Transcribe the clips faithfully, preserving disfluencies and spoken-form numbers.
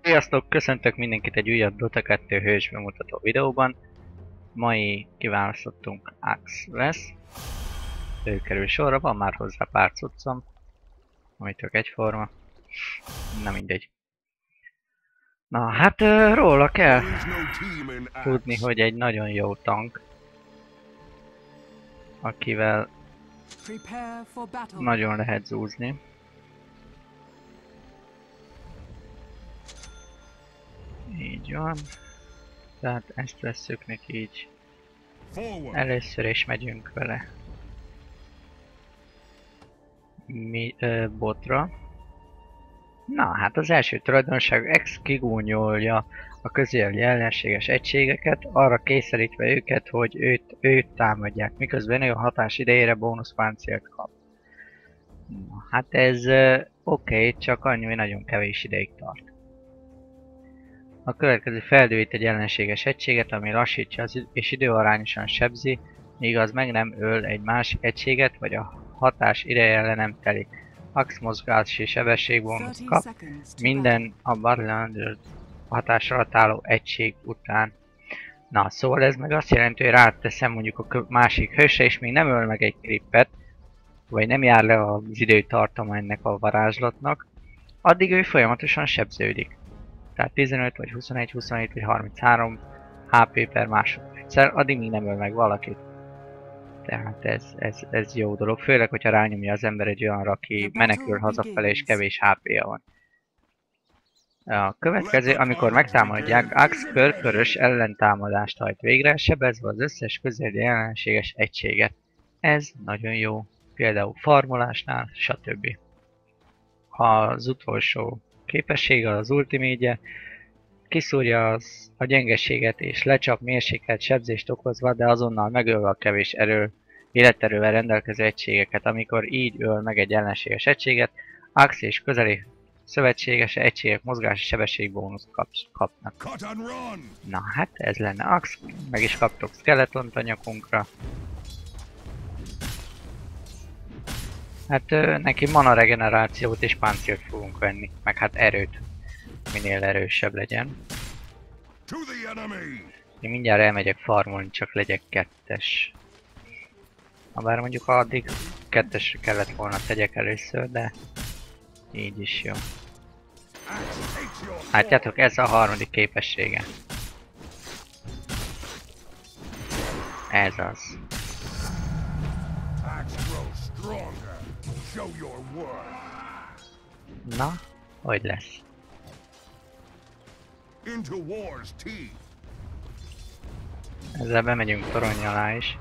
Sziasztok! Köszöntök mindenkit egy újabb Dota kettő hős bemutató videóban. Mai kiválasztottunk Axe lesz. Ő kerül sorra, van már hozzá pár cuccom, ami tök egyforma. Na mindegy. Na hát róla kell tudni, hogy egy nagyon jó tank, akivel nagyon lehet zúzni. Így van. Tehát ezt vesszük neki így. Először is megyünk vele Mi, ö, botra. Na hát az első tulajdonság X kigúnyolja a közeli ellenséges egységeket, arra kényszerítve őket, hogy őt, őt támadják, miközben ő a hatás idejére bónusz páncélt kap. Na, hát ez oké, okay, csak annyi, hogy nagyon kevés ideig tart. A következő feldőít egy ellenséges egységet, ami lassítja az és időarányosan sebzi, míg az meg nem öl egy másik egységet, vagy a hatás ideje le nem telik. Axe mozgási sebességbónusz kap minden a Battlefield hatás alatt álló egység után. Na, szóval ez meg azt jelenti, hogy ráteszem mondjuk a másik hősre, és még nem öl meg egy krippet, vagy nem jár le az időtartama ennek a varázslatnak, addig ő folyamatosan sebződik. Tehát tizenöt, vagy huszonegy, huszonhét, vagy harminchárom há pé per másodperccel, addig még nem öl meg valakit. Tehát ez, ez, ez jó dolog, főleg, hogyha rányomja az ember egy olyanra, aki menekül hazafele és kevés há pé-ja van. A következő, amikor megtámadják, Axe körkörös ellentámadást hajt végre, sebezve az összes közeli ellenséges egységet. Ez nagyon jó, például farmolásnál, stb. Az utolsó képessége, az ultimate-je, kiszúrja az, a gyengeséget és lecsap mérsékelt sebzést okozva, de azonnal megölve a kevés erő, életerővel rendelkező egységeket. Amikor így öl meg egy ellenséges egységet, Axe és közeli szövetséges egységek mozgási sebességbónuszt kap, kapnak. Na hát ez lenne Axe, meg is kaptok skeletont a nyakunkra. Hát neki mana regenerációt és páncélt fogunk venni, meg hát erőt, minél erősebb legyen. Én mindjárt elmegyek farmolni, csak legyek kettes. Habár mondjuk addig kettesre kellett volna tegyek először, de így is jó. Látjátok, ez a harmadik képessége. Ez az. Na, hogy lesz? Ezzel bemegyünk torony alá is.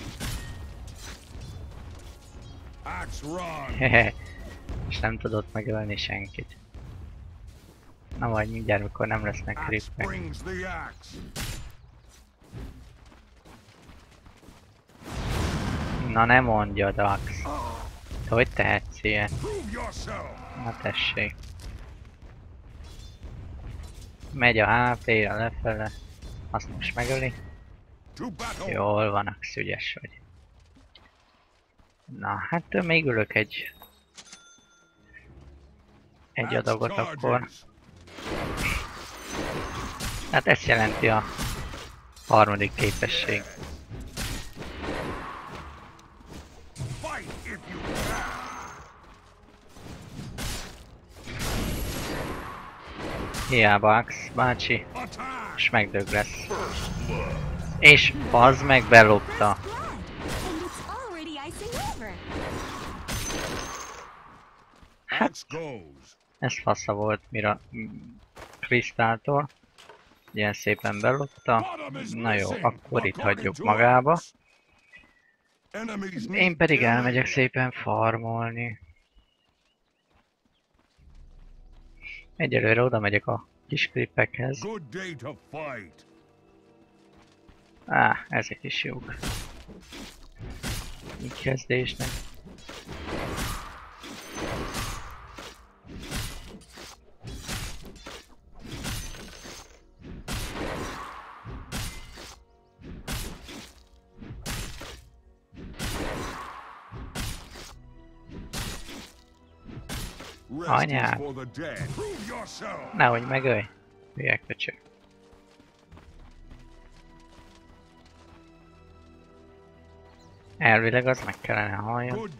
Hehe, és nem tudott megölni senkit. Na majd mindjárt, mikor nem lesznek krippek. Na ne mondjad, Axe. Hogy tehetsz ilyet? Na tessék. Megy a há pé-re lefele. Azt most megöli. Jól van, Axe, ügyes vagy. Na, hát még ülök egy... Egy adagot akkor. Hát ezt jelenti a harmadik képesség. Hiába Axe bácsi, és megdög lesz. És bazd meg, belopta. Hát, ez fasza volt, mire Krisztáltól. Ilyen szépen belopta. Na jó, akkor itt hagyjuk magába. Én pedig elmegyek szépen farmolni. Egyelőre oda megyek a kis krippekhez. Á, ezek is jók. Így kezdésnek. Anyád! Nehogy megölj! Hülyek köcsög. Elvileg az meg kellene halljon.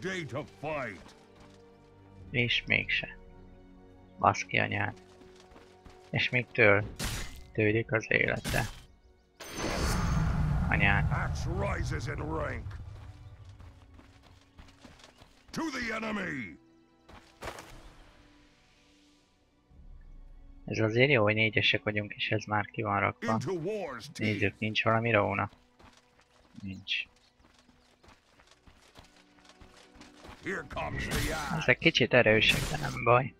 És mégse. Baszki anyád. És még től tődik az élete. Anyád. Ez azért jó, hogy négyesek vagyunk, és ez már ki van rakva. Nézzük, nincs valami róna? Nincs. Ezek kicsit erősek, de nem baj.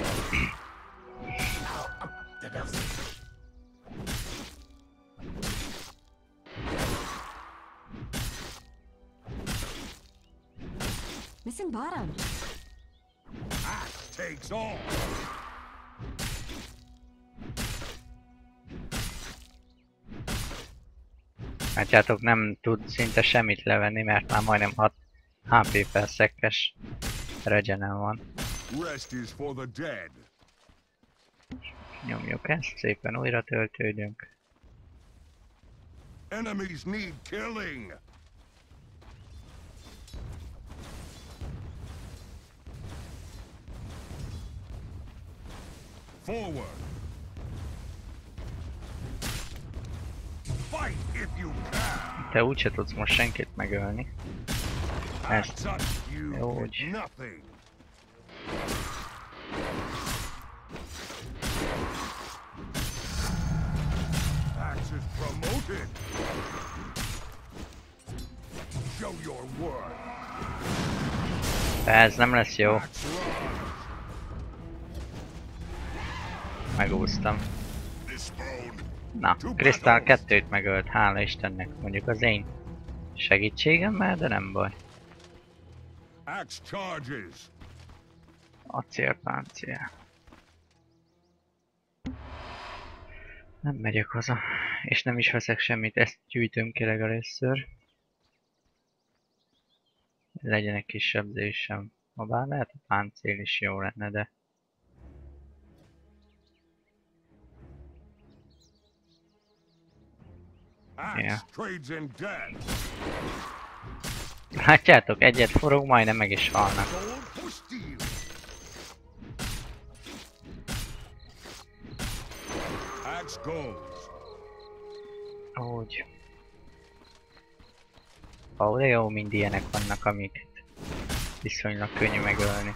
Missing bottom. Takes all. Látjátok, nem tud szinte semmit levenni, mert már majdnem hat há pé per szekkes regenen van. Nyomjuk ezt, szépen újra töltődünk. Enemies need killing. Forward. Fight if you can. Te úgyse tudsz most senkit megölni. Ezt. Jó, úgy. Ez nem lesz jó. Megúsztam. Na, Krisztál kettőt megölt, hála Istennek. Mondjuk az én segítségemmel, de nem baj. Acélpáncél. Nem megyek haza. És nem is veszek semmit, ezt gyűjtöm ki legelőször. Legyen egy kis sebzésem. Ma bár lehet a páncél is jó lenne, de... Yeah. Látjátok, egyet forog, majdnem meg is halnak. Úgy. Ó, de jó, mind ilyenek vannak, amik viszonylag könnyű megölni.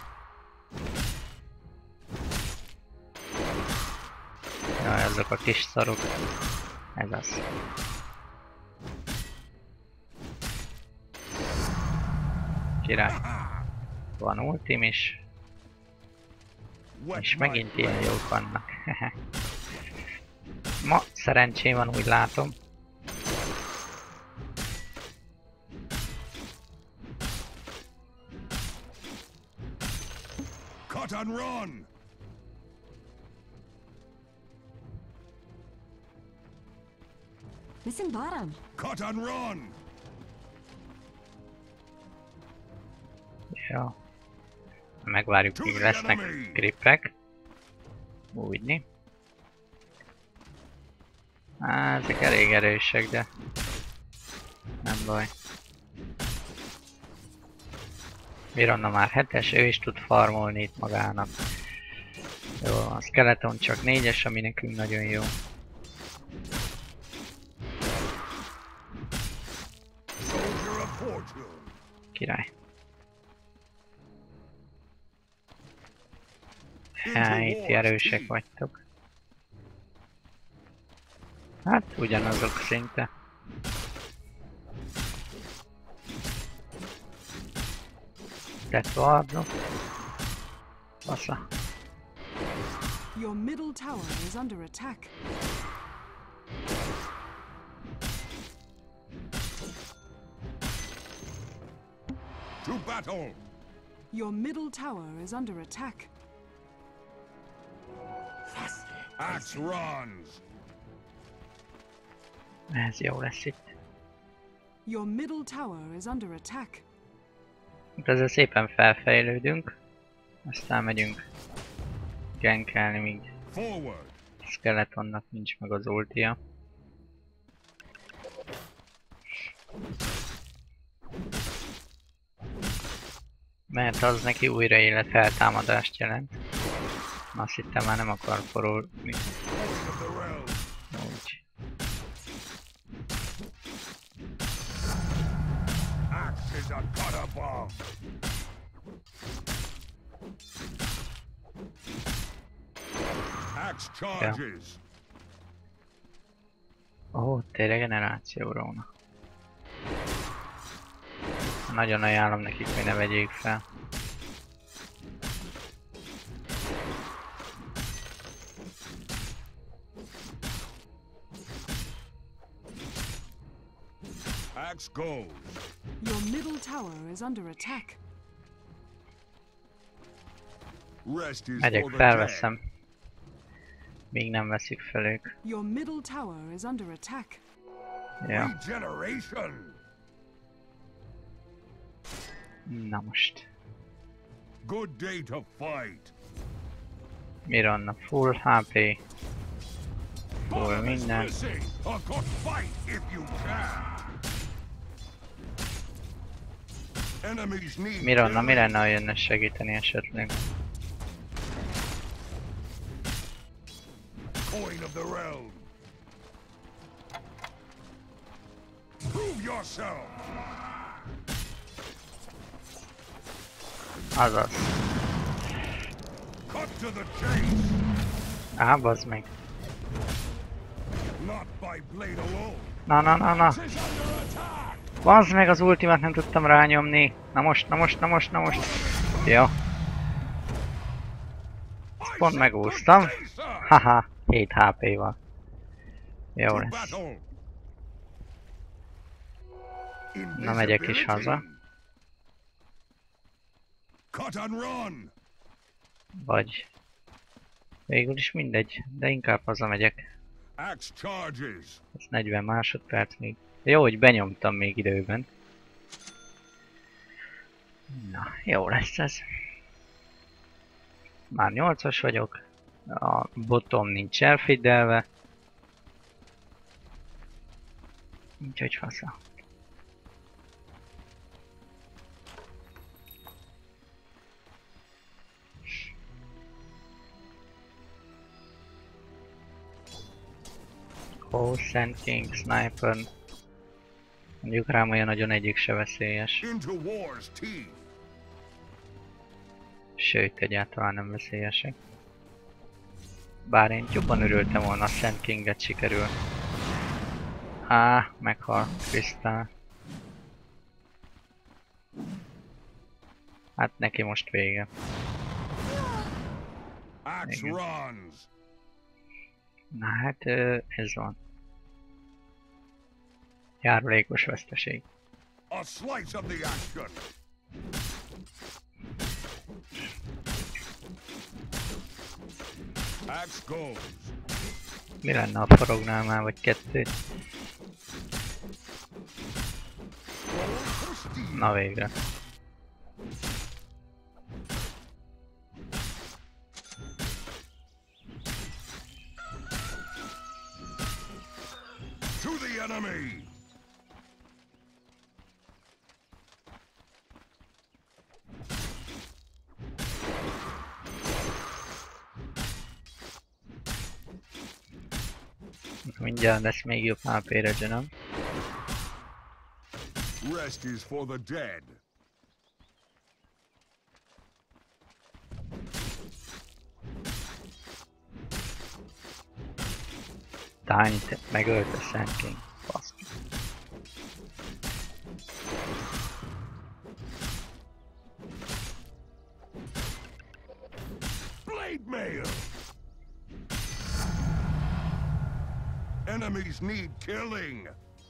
Jaj, azok a kis szarok. Ez az. Király. Van ultim is. És megint ilyen jók vannak. Ma szerencsém van, úgy látom. Cut and run. Missing bottom. Cut and run. Ja. Megvárjuk, míg lesznek gripek. Úgyni. Á, ezek elég erősek, de nem baj. Mironna már hetes, ő is tud farmolni itt magának. Jó, a skeleton csak négyes, ami nekünk nagyon jó. Király. Hát, itt erősek vagytok. Hát, ugyanazok szinte. Tett vardok. Fasza. Your middle tower is under attack. To battle. Your middle tower is under attack. Axe runs. Ez jó lesz itt. Your middle tower is under attack. Ezzel szépen felfejlődünk. Aztán megyünk gankelni, míg Forward. Skeletonnak nincs meg az ultia. Mert az neki újraélet feltámadást jelent. Azt hittem már nem akar forulni. Of the realm. Úgy. Axe is a cut above. Axe charges. Ó, tényleg generációróna. Nagyon ajánlom nekik, hogy ne vegyék fel. Axe goes. Your middle tower is under attack. Rest is Megyek, for the felveszem. Még nem veszik fel ők. Your middle tower is under attack. Ja. dead. Regeneration. Na most. Good day to fight. Mironna full há pé. Full Bottom is minden. missing. A good fight if you can. Enemies need Mironna, mi killing. lenne, ha jönne segíteni esetleg? Coin of the realm. Prove yourself. Azaz. Cut to the chase. Á, bazd meg. Not by blade alone. Na, na, na, na. Is under attack. Bazd meg, az ultimát nem tudtam rányomni. Na most, na most, na most, na most. Jó. I Pont said megúsztam. good day, sir. Haha, hét há pé-val. Jó To lesz. battle. Na, megyek is haza. Invisibility. Cut and run. Vagy... Végül is mindegy, de inkább hazamegyek. Axe charges. Ez negyven másodperc még. Jó, hogy benyomtam még időben. Na, jó lesz ez. Már nyolcas vagyok. A botom nincs elfiddelve. Úgyhogy fasza. Ó, Sand King, Sniper. Mondjuk rám olyan nagyon egyik se veszélyes. Into war's teeth. Sőt, egyáltalán nem veszélyesek. Bár én jobban örültem volna, a Sand Kinget sikerül. Á, meghal Krisztál. Hát neki most vége. Axe Igen. runs. Na hát ö, ez van. Járulékos veszteség. A slice of the action. Axe goes. Mi lenne, ha forognál már vagy kettőt? Roll for steel. Na végre. To the enemy. Mindjárt lesz még jobb há pé regionom. Rest is for the dead. Tányt megölt a Sand King. Baszki. Blade mail. Enemies need killing.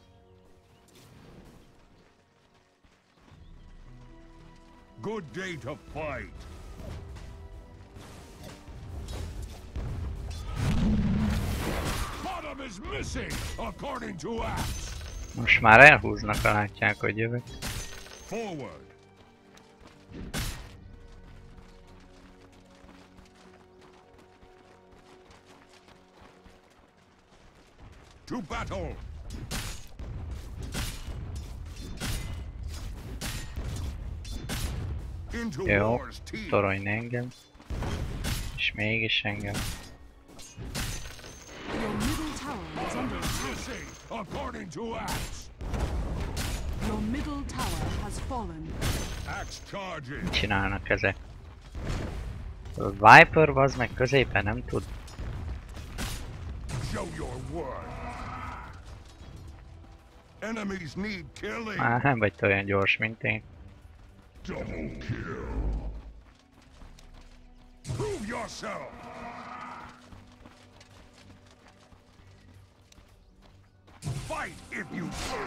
Good day to fight. Bottom is missing, according to Axe. Most már elhúznak, ha látják, hogy jövök. Forward. To battle! Into Jó, war's teeth! torolj engem. És mégis engem. Your middle tower is under attack. Missing, according to Axe! Your middle tower has fallen. Axe charges! Mit csinálnak ezek? A Viper az meg középen nem tud. Show your worth! Enemies need killing! Már nem vagy te olyan gyors, mint én. Double kill! Prove yourself! Fight if you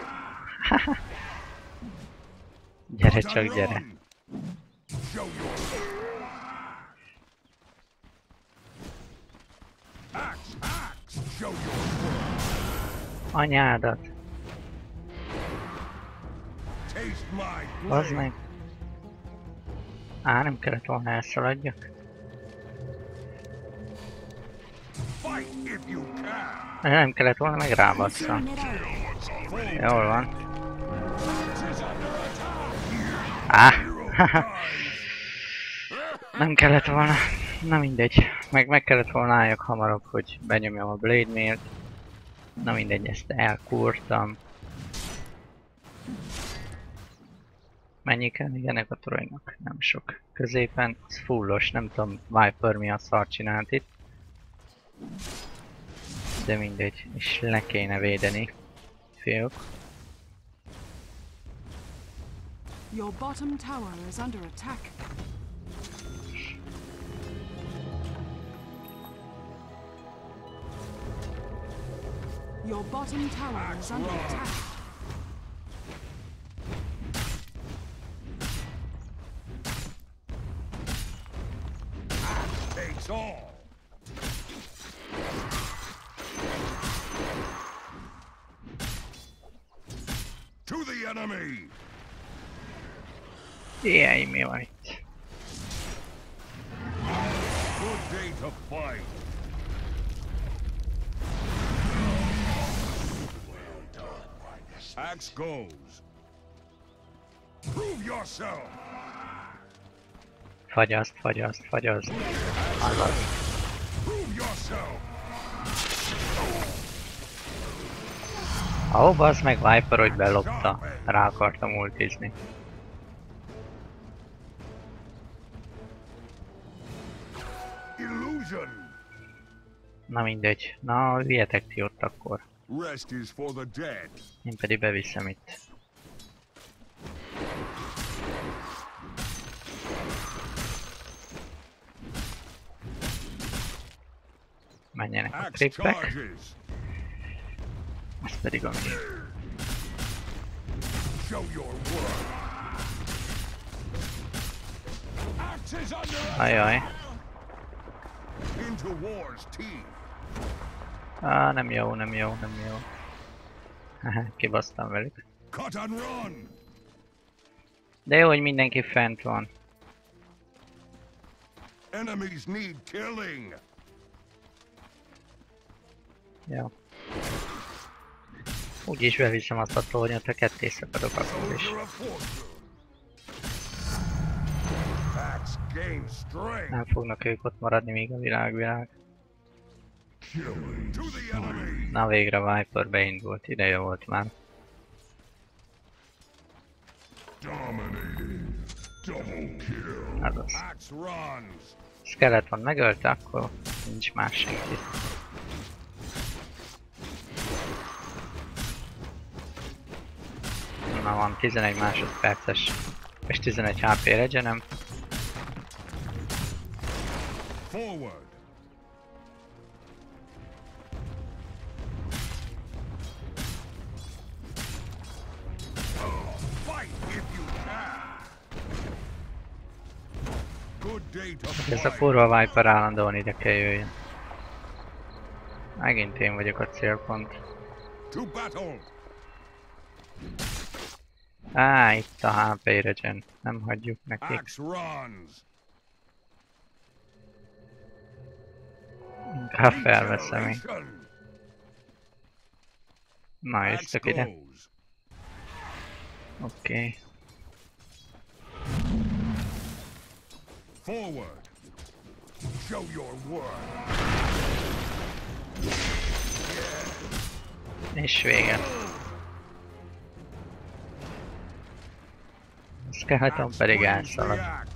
Gyere Cut csak, and gyere. run. Show your Axe, axe! Show your worth! Anyádat. Taste my Az blade! meg. Á, nem kellett volna elszaladjak. Fight if you can! Nem kellett volna meg rábasszam. Jól van. Á, nem kellett volna. Na mindegy. Meg meg kellett volna álljak hamarabb, hogy benyomjam a Blade Mailt. Na mindegy, ezt elkúrtam. Mennyi kell még ennek a toronynak? Nem sok. Középen az fullos, nem tudom Viper mi a szar csinált itt. De mindegy, és le kéne védeni. Fiúk. Your bottom tower is under attack. Your bottom tower is under attack. Takes all! To the enemy! Jaj, mi van itt? Good day to fight! Axe goes! Prove yourself! Fagyaszt, fagyaszt, fagyaszt. Azaz. Prove yourself! Ahó, bazd meg Viper, hogy belopta. Rá akartam ultizni. Illusion! Na mindegy. Na, vietek ti ott akkor. Rest is for the dead. Én pedig beviszem itt. Menjenek a Axe trippek. charges! Ez pedig a mi. Show your worth! Axe is under Ajaj. into war's teeth! Á, nem jó, nem jó, nem jó. Kibasztam velük. Cut and run! De jó, hogy mindenki fent van. Enemies need killing! Jó. Úgyis beviszem azt a tornyot, ha ketté szakadok akkor is. Soldier of fortune! Axe gains strength! Nem fognak ők ott maradni, míg a világvilág. To the enemy! Na végre Viper beindult, ideje volt már. Dominating! Double kill! Azaz. Axe runs! Skeleton megölte, akkor nincs más senki. Na van tizenegy másodperces és tizenegy há pé regenem. Forward! Fight if you can! Good day to Ez a fight! kurva Viper állandóan ide kell jöjjön. Megint én vagyok a célpont. To battle! Á, itt a há pé regen. Nem hagyjuk nekik. Axe runs! Inkább felveszem én. Regeneration! Na, Axe jöttök ide. goes. Oké. Okay. Forward. Show your worth. És vége. Skeleton Axe pedig brings the elszalad. axe.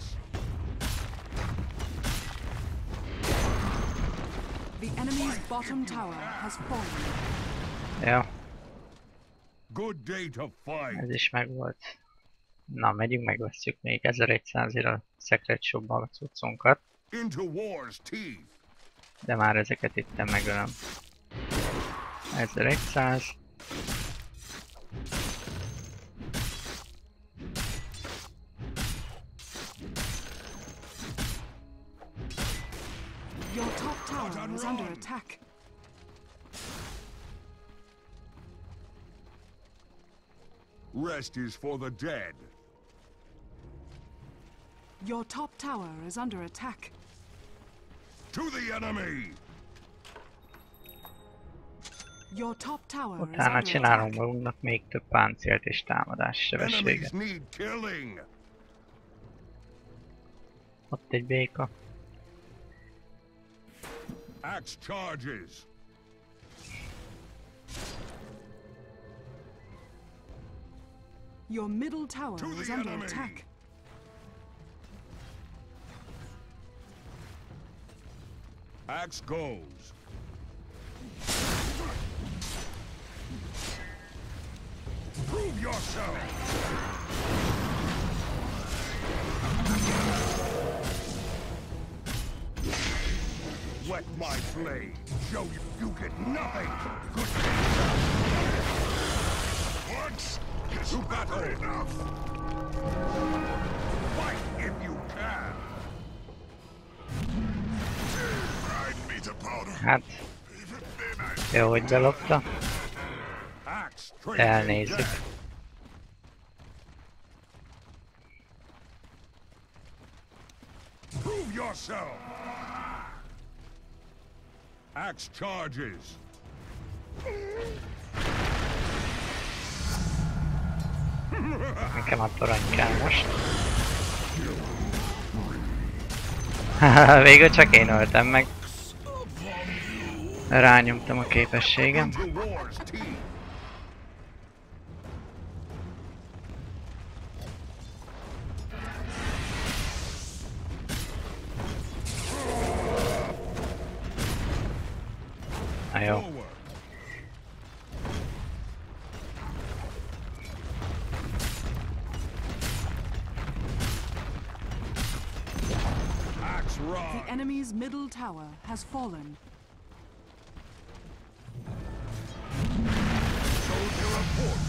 The enemy's bottom tower has fallen. Ja, Good day to fight. ez is megvolt. Na, megyünk, megvesszük még ezeregyszázért a Secret Shopban a cuccunkat. Into war's teeth. De már ezeket itten megölöm. ezeregyszáz. Your top tower is under attack. Rest is for the dead. Your top tower is under attack. To the enemy. Your top tower is Utána under csinálunk attack. magunknak még több páncélt és támadás Enemies sebességet. need killing. Ott egy béka. Axe charges. Your middle tower To the is under enemy. attack. Axe goes. Prove yourself. Wet my blade. Show you you get nothing. Good. Once is battle enough. Fight if you can. Grind me to powder. Hát, Even then I jó, hogy belopta. axe De trade elnézzük. death. Prove yourself. Axe charges. Nekem a torony kell most. Végül csak én öltem meg. Rányomtam a képességem. Into war's teeth. Na jó. Forward. Axe The rod. enemy's middle tower has fallen. Soldier of force.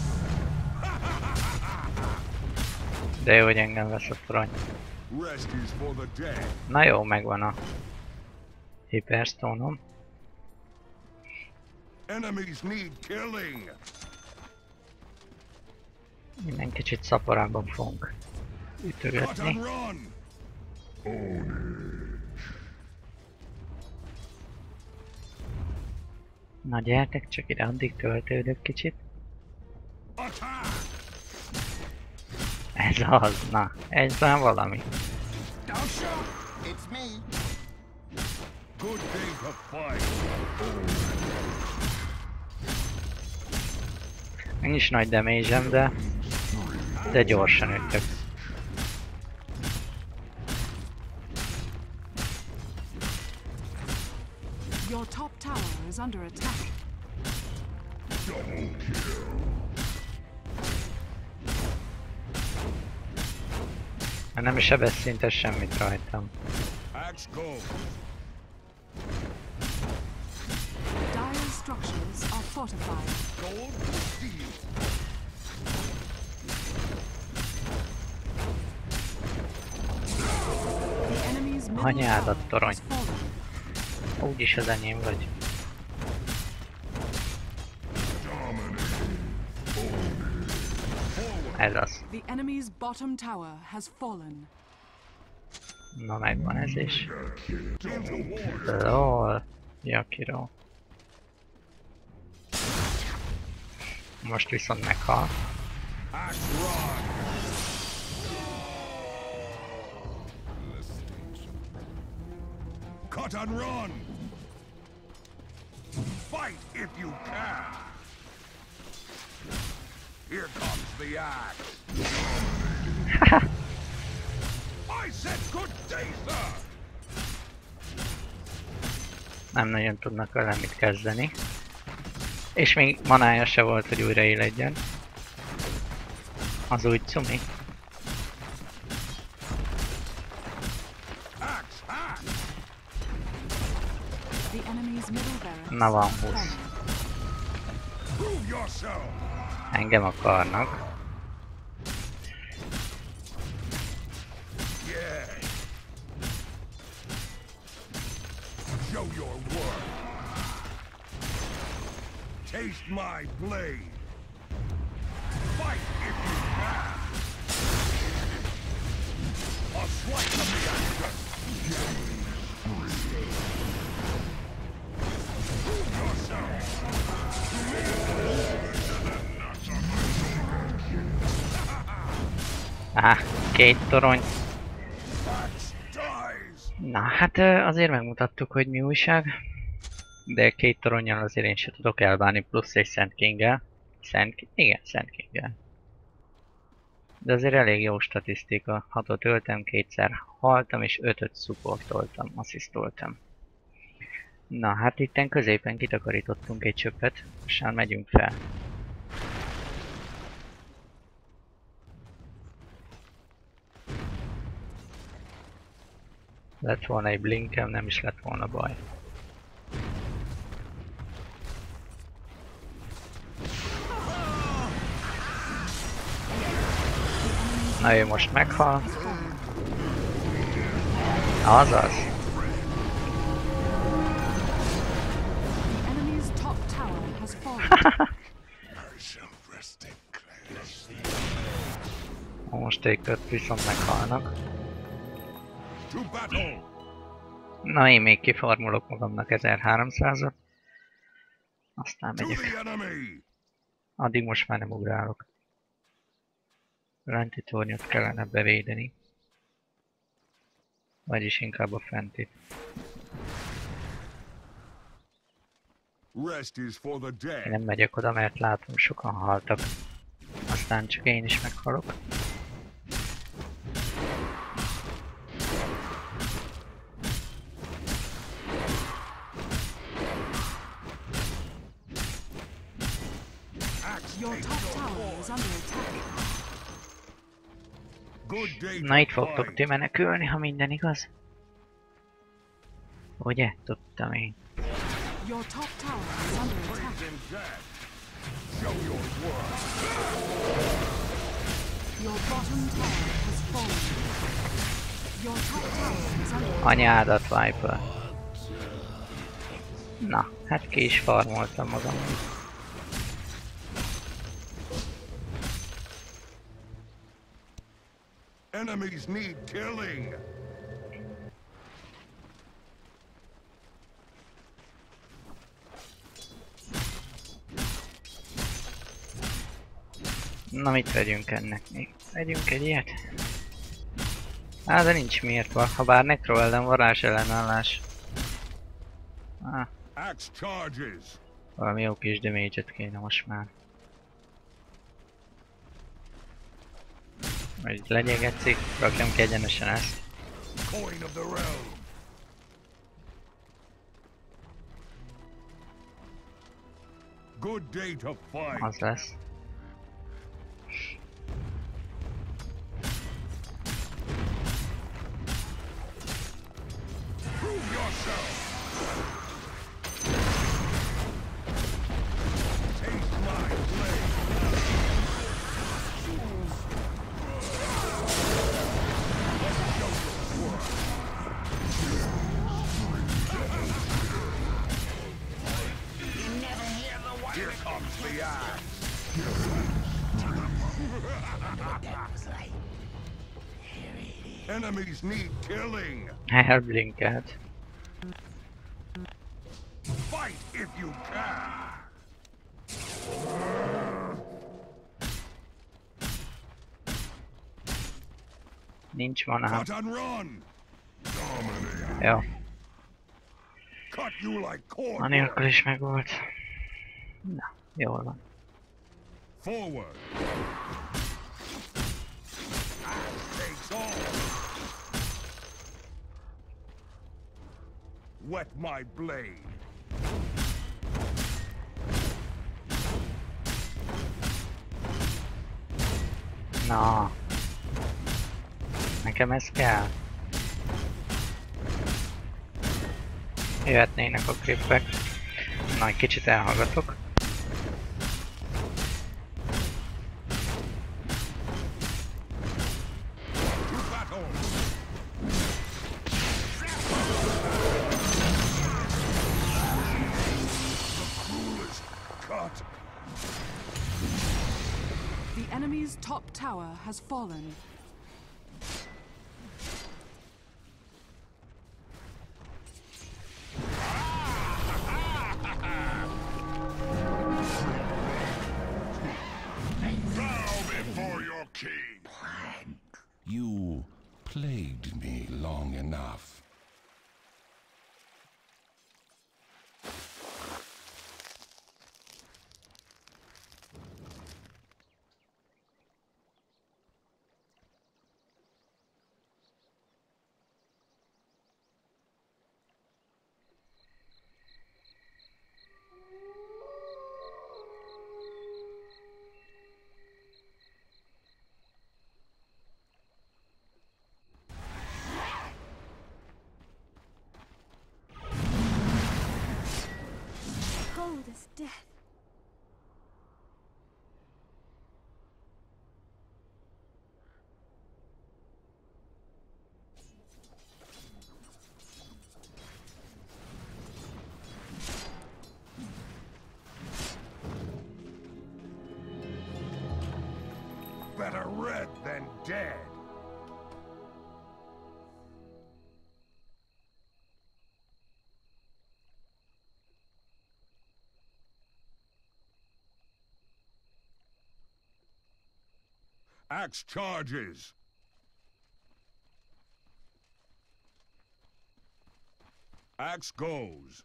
De jó, hogy engem vesz a torony. Rest is for the dead. Na jó, megvan a Hyperstone-om. Enemies need killing. Minden kicsit szaporában fogunk Cut ütögetni. and run. Na gyertek csak ide, addig töltődök kicsit. Attack. Ez az, na, ez már valami. Thou shalt. It's me. Good day to fight. Nincs nagy damage-em, de, de gyorsan ütök. Your top tower is under attack. Mert nem sebez szinte semmit rajtam. Axe go. Dire structures are fortified. Gold steel. The enemy's middle Anyádat, tower torony. has fallen. Úgyis az enyém vagy. Ez az. The enemy's bottom tower has fallen. Na megvan ez is. Into war. Lol. Jakiro. Most viszont meghal. Axe rod. Cut and run. Fight if you can. Here comes the axe. I said good day, sir. Nem nagyon tudnak vele mit kezdeni. És még manája se volt, hogy újra éledjen. Az úgy cumi. Axe hack. The enemy's middle barracks Na van has húsz. fallen. Prove yourself. Engem akarnak. Yeah. Show your work. Taste my blade. Fight if you can. A slice of the action. Prove yourself. Á, két torony. Axe dies. Na hát ö, azért megmutattuk, hogy mi újság. De két toronnyal azért én sem tudok elbánni, plusz egy Szent Kinggel. Szent Ki- igen, Szent Kinggel. De azért elég jó statisztika. hatot öltem, kétszer haltam és ötöt supportoltam, asszisztoltam. Na hát itten középen kitakarítottunk egy csöppet, és már megyünk fel. Lett volna egy blinkem, nem is lett volna baj. Na ő most meghal. Azaz. The enemy's top tower has fallen. I shall rest in peace. Most ők öt viszont meghalnak. To battle. Na én még kiformulok magamnak ezerháromszázat. Aztán To megyek. the enemy. Addig most már nem ugrálok. Lenti tornyot kellene bevédeni. Vagyis inkább a fentit. Rest is for the Én dead. nem megyek oda, mert látom sokan haltak. Aztán csak én is meghalok. Axe Your takes top your tower is course. under attack. Good day Na to itt fogtok fight. ti menekülni, ha minden igaz. Ugye? Tudtam én. Your top tower is under attack. Praise him dead. Show your work. Your bottom tower has fallen. Your top tower is under attack. Anyádat, Viper. Na, hát ki is farmoltam magam. Enemies need killing. Na mit vegyünk ennek még? Vegyünk egy ilyet? Á, de nincs miért van, ha bár Necro ellen varázs ellenállás. Á, Axe charges. valami jó kis damage-et kéne most már. Hogy legyegetszik, rakjam ki egyenesen ezt. Coin of the realm. Good day to fight. Az lesz. Prove yourself. Taste my blade. Let's show your work. Here comes the axe. Enemies need killing. Elblinkelt. Fight if you can. Nincs manám. Cut and run. Dominate. Jó. Cut you like cord. Anélkül is megvolt. Na, jól van. Forward. Axe takes all. Wet my blade. Na. Nekem ez kell. Jöhetnének a krippek. Na, egy kicsit elhallgatok. To battle. The cruelest cut. The enemy's top tower has fallen. Bow before your king. You plagued me long enough. Cold as death. Better red than dead. Axe charges. Axe goes.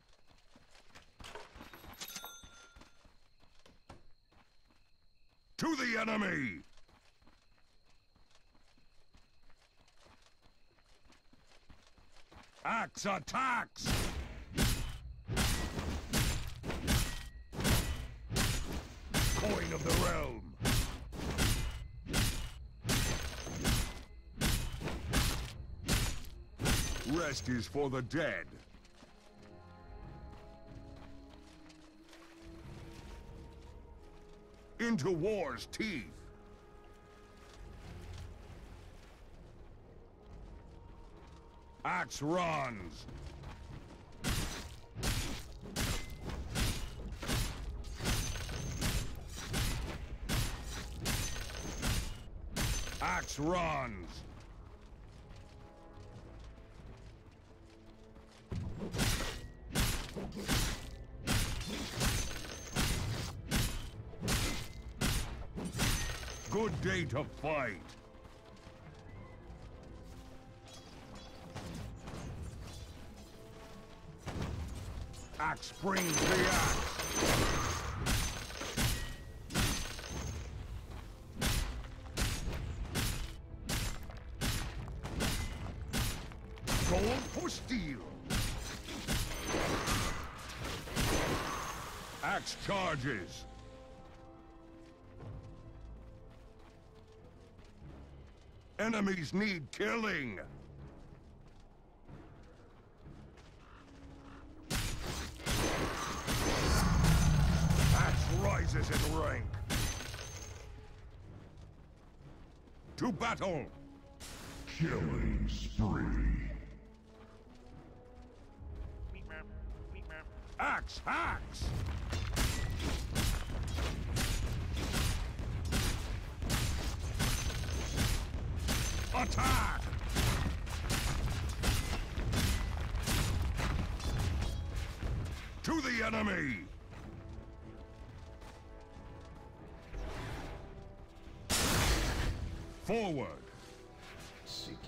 To the enemy. Axe attacks. Coin of the realm. Rest is for the dead. Into war's teeth. Axe runs. Axe runs. Good day to fight. Axe springs the axe. Gold for steel. Axe charges. Enemies need killing. Axe rises in rank. To battle. Killing spree. Axe hacks. Attack! To the enemy! Forward! Seek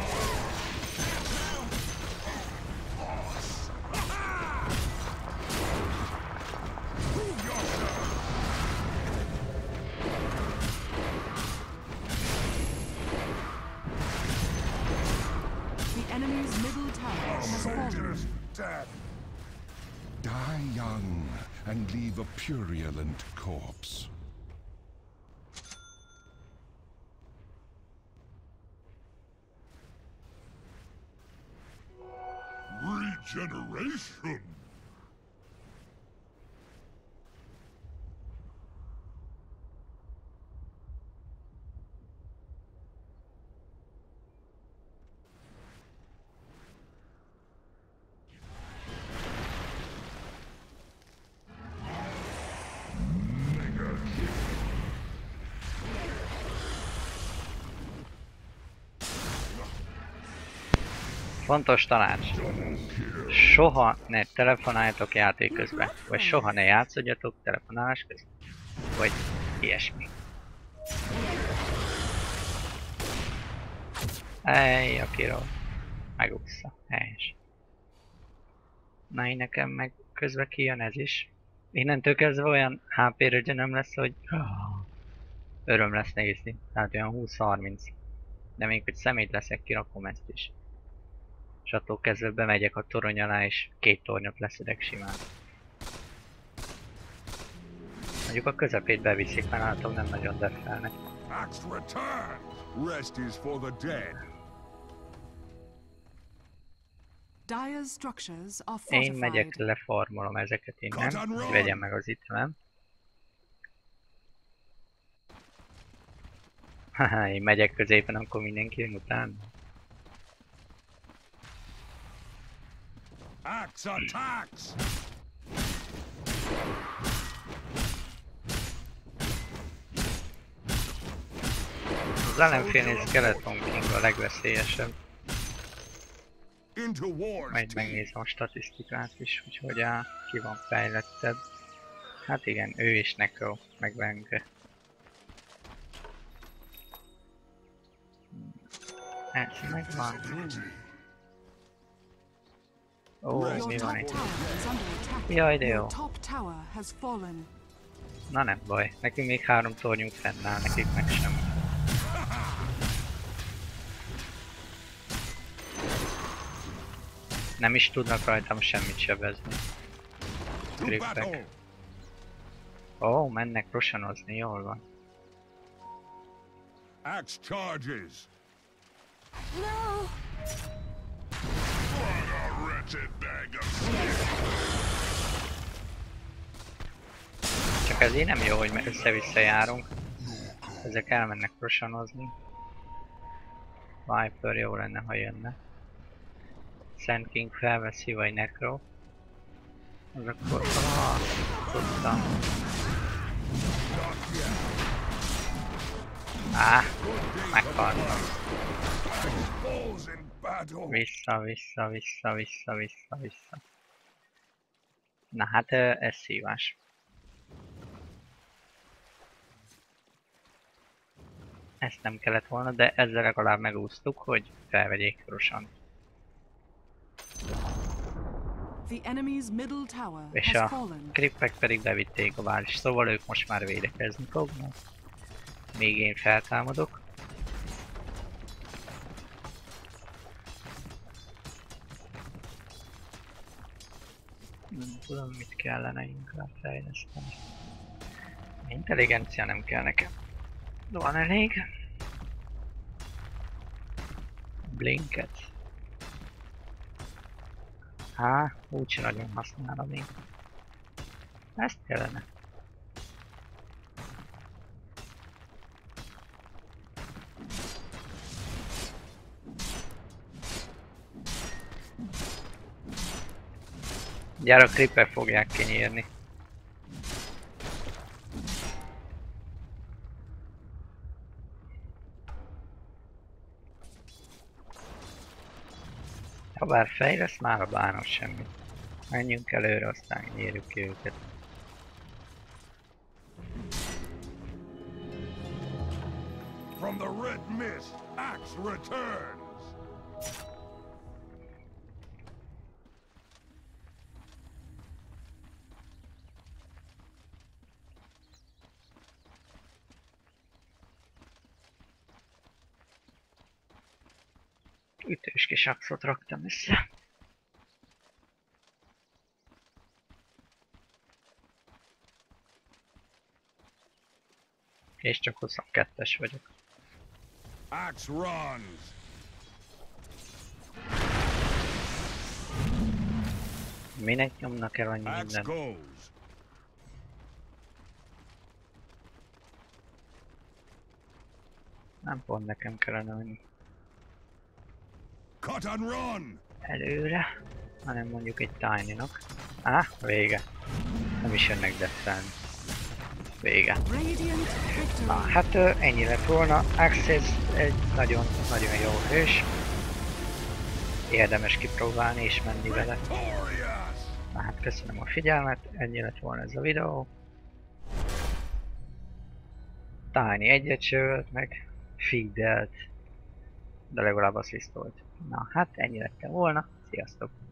The enemy's middle tower has fallen. Dead. Die young and leave a purulent corpse. Regeneration. Fontos tanács. Soha ne telefonáljatok játék közben. Vagy soha ne játszodjatok telefonálás közben. Vagy ilyesmi. Ej, akiről megúszza. Helyes. Na, én nekem meg közben kijön ez is. Innentől kezdve olyan há pé rögye nem lesz, hogy öröm lesz nézni. Tehát olyan húsz-harminc. De még hogy szemét leszek, kirakom ezt is. És attól kezdve bemegyek a torony alá, és két tornyot leszedek simán. Mondjuk a közepét beviszik, mert látom nem nagyon defelnek. Axe return. Rest is for the dead. Dire's structures are Én megyek, fortified. lefarmolom ezeket innen, hogy vegyem meg az itemem. Haha, én megyek középen, akkor mindenki jön után. Axe attacks. Az ellenfélnél Skeleton King a legveszélyesebb. Into war. Majd megnézem a statisztikát is, úgyhogy á, ki van fejlettebb. Hát igen, ő is Necro, meg Venge. Ez megvan. Ó, Your mi van top itt? tower is under attack. Jaj, de jó. Your top tower has fallen. Na nem baj, nekünk még három tornyunk fennáll, nekik meg sem. Nem is tudnak rajtam semmit sebezni. To Grippek. battle. Ó, mennek rosanozni, jól van. Axe charges. No! What a wretched bag of Csak ezért nem jó, hogy össze-vissza járunk. Ezek elmennek rosanozni. Viper jó lenne, ha jönne. Sand King felveszi, vagy Necro. Az akkor... Ah, tudtam. Á, meghaltam. falls in battle. Vissza, vissza, vissza, vissza, vissza, vissza. Na hát ez szívás. Ezt nem kellett volna, de ezzel legalább megúsztuk, hogy felvegyék Rosant. The enemy's middle tower És has a fallen. krippek pedig bevitték a vális, szóval ők most már védekezni fognak. Még én feltámadok. Nem tudom, mit kellene inkább fejleszteni. Intelligencia nem kell nekem. Van elég. Blinket. Há, úgyse nagyon használom még. Ezt kellene. Gyere, a creeper fogják kinyírni. Ha bár fejlesz, már a bánat semmit. Menjünk előre, aztán nyírjuk ki őket. From the red mist, Axe returns. Ütős kis axot raktam össze. És csak huszonkettes vagyok. Axe runs. Minek nyomnak el annyi Axe mindent? goes. Nem pont nekem kellene menni Cut and run. előre, hanem mondjuk egy Tiny-nak. Á, vége. Nem is jönnek deszelni. Vége. Radiant victory. Na, hát ö, ennyi lett volna. Access egy nagyon-nagyon jó hős. Érdemes kipróbálni és menni vele. Victorious. Na hát köszönöm a figyelmet, ennyi lett volna ez a videó. Tiny egyet se ölt meg, feedelt, de legalább assist volt. Na hát ennyi lett volna, sziasztok!